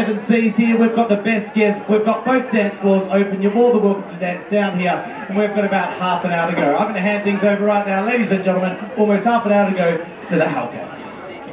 Seven Seas here. We've got the best guests. We've got both dance floors open. You're more than welcome to dance down here. And we've got about half an hour to go. I'm going to hand things over right now, ladies and gentlemen, almost half an hour to go to the Hellcats.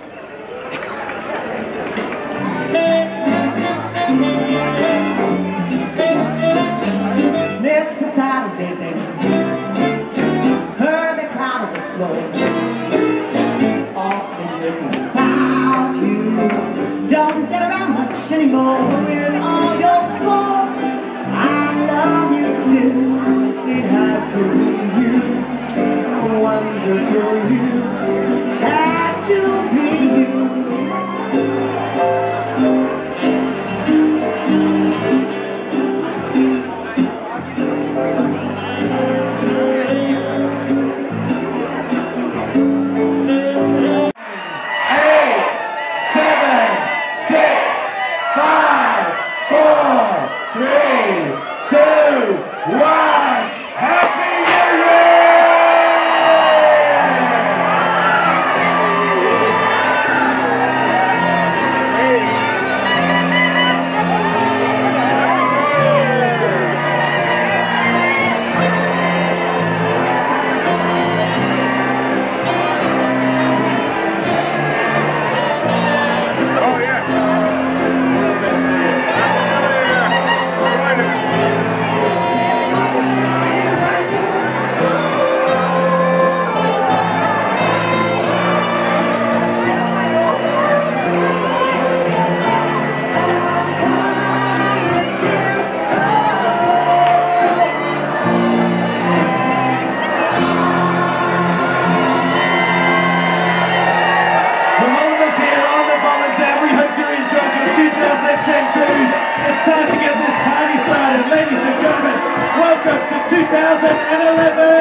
Mr. Saturday dance, heard the crowd on the floor, often looking about you, don't get around much anymore, with all your faults, I love you still, it had to be you, wonderful you, had to be you. It's time to get this party started. Ladies and gentlemen, welcome to 2011